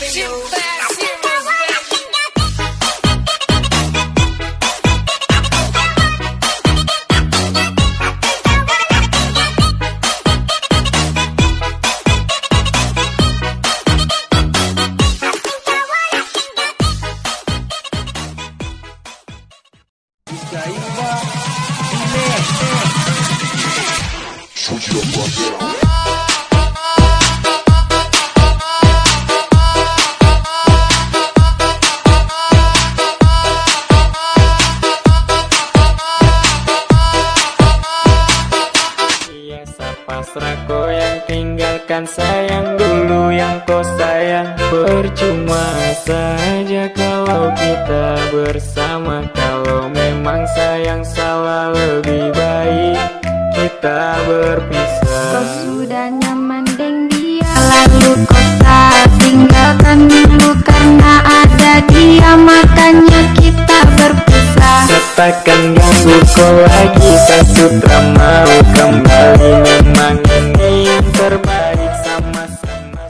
Pasrahku yang tinggalkan sayang dulu yang kau sayang. Percuma saja kalau kita bersama. Kalau memang sayang salah, lebih baik kita berpisah. Kau sudah nyaman dengan dia, lalu kau tak tinggalkan dulu. Karena ada dia makanya kita berpisah. Katakan ganggu kau lagi, kan sudah mau kembali. Memang ini yang terbaik sama-sama.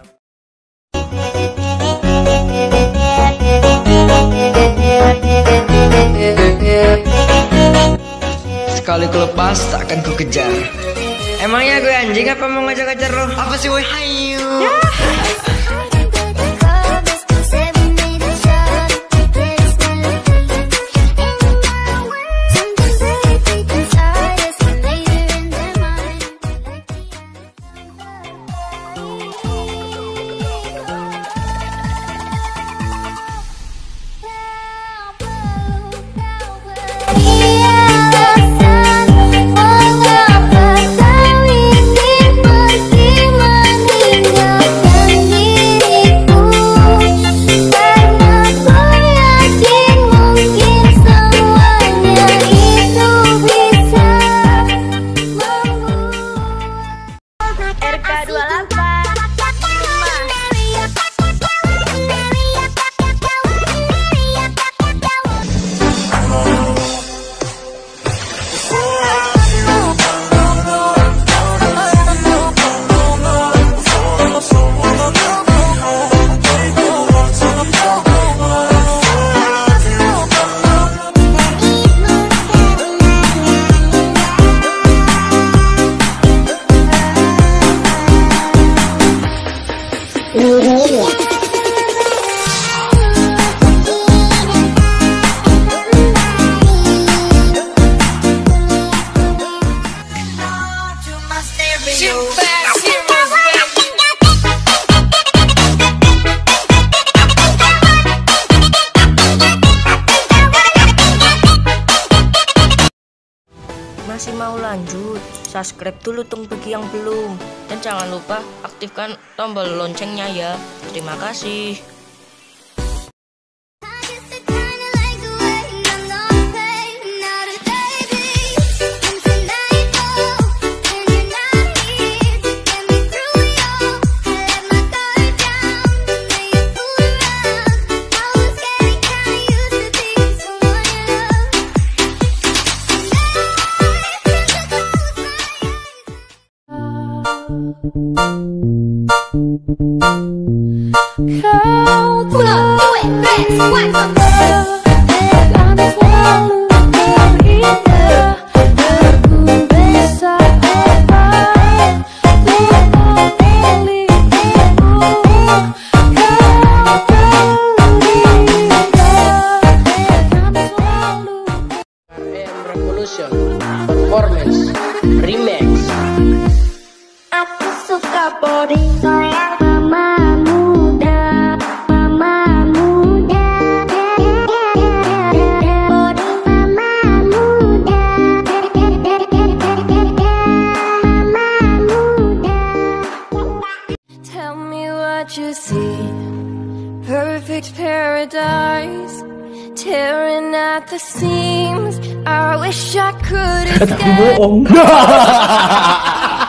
Sekali ku lepas tak akan ku kejar. Emangnya gue anjing apa mau ngejar-ngejar lo? Apa sih woi hayu? Masih mau lanjut? Subscribe dulu dong bagi yang belum. Dan jangan lupa aktifkan tombol loncengnya ya. Terima kasih. Revolution Performance Remix. Aku suka body mama muda, mama muda, body mama muda, mama muda. Tell me what you see, perfect paradise, tearing at the seams. I wish I could escape. Tapi bohong.